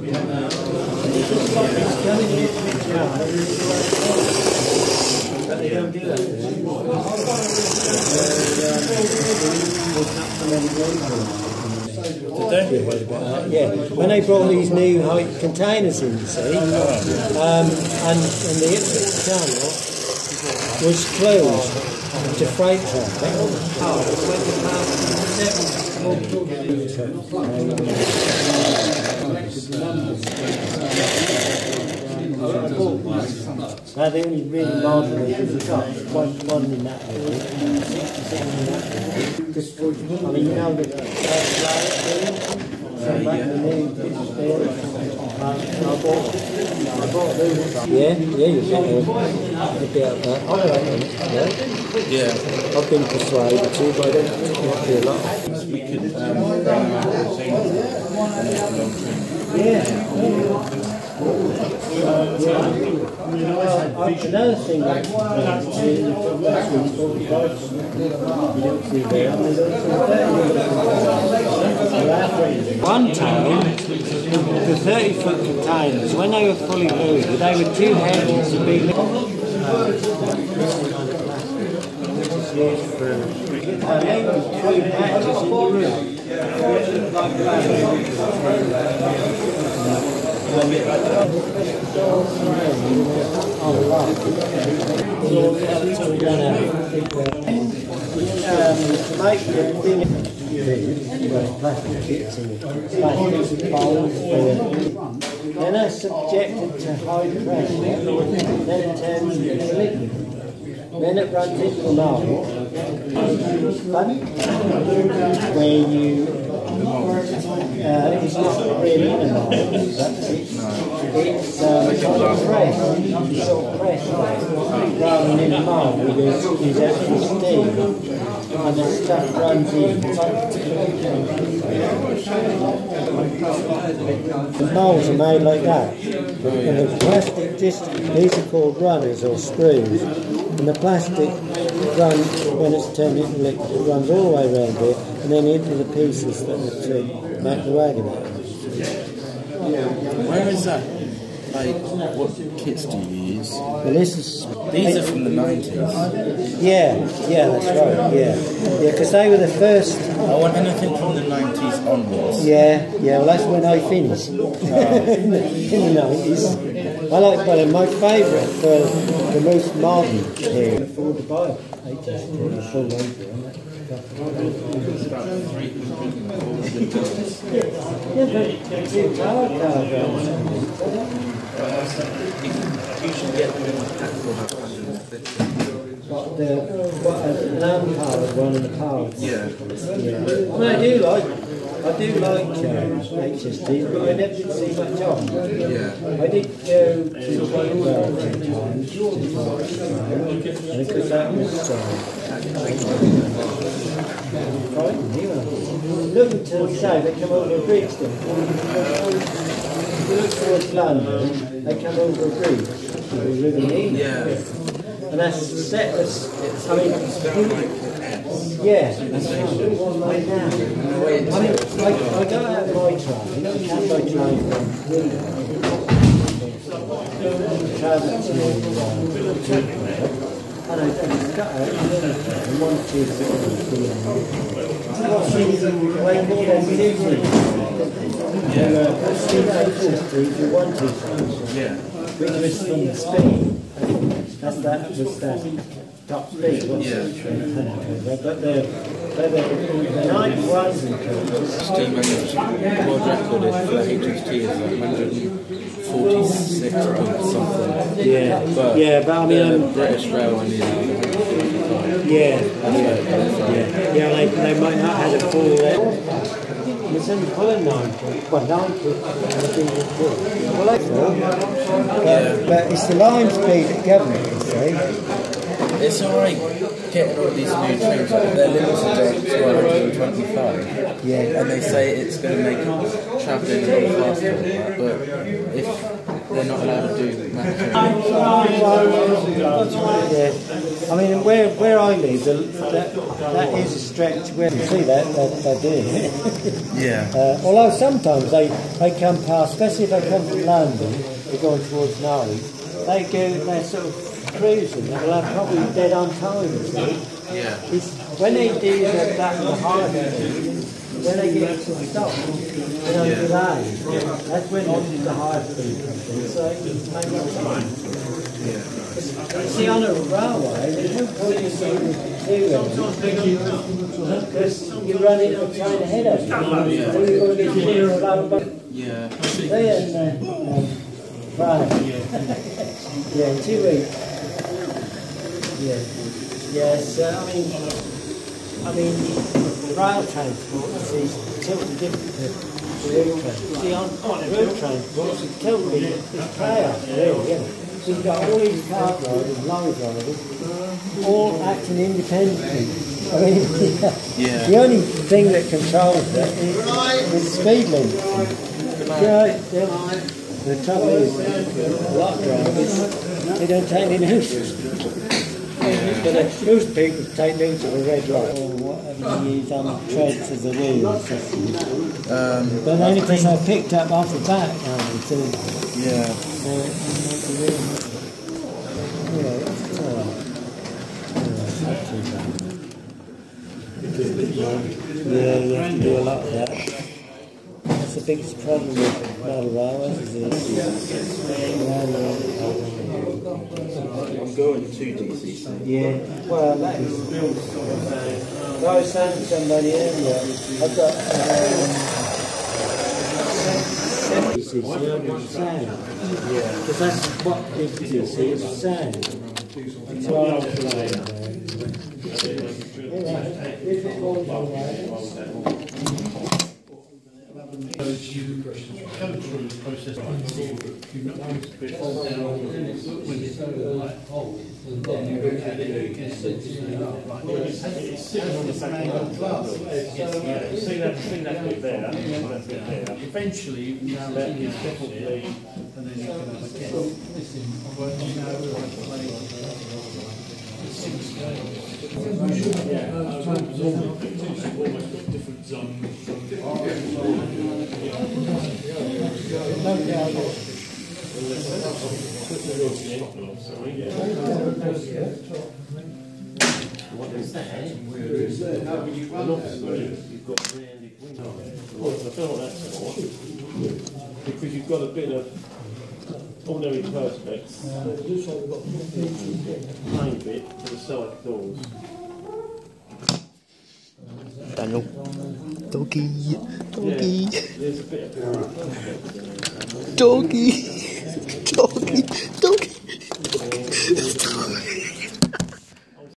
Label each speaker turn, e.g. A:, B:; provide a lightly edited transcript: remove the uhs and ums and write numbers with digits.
A: They don't do that. Did they? Yeah. When they brought these new height containers in, you see, and the Ipswich Channel was closed to freight traffic. Now the only really modern is the top, one in that area. Just, I mean, you know the yeah, you get a bit of that. I like it, yeah. I've been persuaded to, but I don't do a lot. We could another thing that one time, the 30-foot containers, when they were fully loaded, they were too heavy to be lifted. Plastic kits and plastic bowls, they're not subjected to high pressure, then it turns into liquid. Then it runs into the mould, where you it's not really in a mould, but it's sort of pressed, rather than in a mould, there's actual steam, and the stuff runs in. The moulds are made like that, and the plastic these are called runners or screws, and the plastic runs, when it's turned into liquid, it runs all the way around here, and then into the pieces that make the wagon out of.
B: Where is that? Like, what kits do you use?
A: Well, these
B: are from the 90s.
A: Yeah, that's right, yeah, because they were the first.
B: I want anything from the 90s onwards.
A: Yeah, well that's when I finished, in the 90s. I like, well, my favourite for the most modern here. Afford to buy full length. Yeah, but it's a power car.
B: You should get them in the pack for
A: an unpowered one and a powered one.
B: Yeah.
A: I mean, I do like HSDs, but I never did see much of them.
B: Yeah.
A: I did go to Cleanwell 2 times, because that was look to the south, they come over Brixton. If you look towards London, they come over a bridge, the River Nene.
B: Yeah.
A: And that's set us, I mean, yeah, that's right. Right now. I mean, I go out of my train, I can by train from travel to and I got out and one tube way more than Disney. Which was from the speed. That was that top speed, wasn't it? But the 91s and
B: steam engine. The world record is for HST is 146 point something.
A: But I mean,
B: British Rail only
A: they might not have a full. It's only pulling 90. Well, 90. Well, that's all. But it's the line speed that governs it, you see.
B: It's alright getting all these new trains, they're limited to 125.
A: Yeah.
B: And they say it's going to make travelling a lot faster, but if they're not allowed to do maximum.
A: Yeah. I mean, where I live, the that is a stretch. Where you see that they're doing it.
B: Yeah.
A: Although sometimes they come past, especially if they come from London, they're going towards Norwich. They're sort of cruising. They'll have probably dead on time. You see.
B: Yeah.
A: When they do that in the highway, when they get to the stop, they're on delay. That's when the high speed comes in. So it's maybe time. See, on a railway, there's no point in doing because you run into a train ahead of you. So you've got to get clear of that.
B: Yeah.
A: Right. Yeah, 2 weeks. Yeah. Yes, I mean, rail transport is totally different to road transport. See, on road transport, it's totally chaos, really, isn't it? So you've got all these car drivers, lorry drivers, all acting independently. I mean, the only thing that controls that is speed limit. The trouble is, a lot of drivers, they don't take any notice. But most people take notice of a red light or whatever you use on the treads as a wheel system. But only because I picked up off the back now, too.
B: Yeah.
A: Yeah, you have to do a lot of that. That's the biggest problem with model railways, is it?
B: I'm going to DCC.
A: Yeah, well, that is. I was saying to somebody earlier, I've got DCC, I want sound. Because that's what DCC is, sound. So I'll play
C: You go through the process you notice before when it's like old, it's sitting on the back of the class. See that bit there, eventually now that is definitely, and then you can have a guess. Listen, different zone.
D: What is that? You've got rounded windows. I don't know what that's for. Because you've got a bit of ordinary perspex, plain bit to the side doors.
B: Daniel. Doggy.
D: Yeah, there's a bit of
B: Doggy. Doggy. Doggy.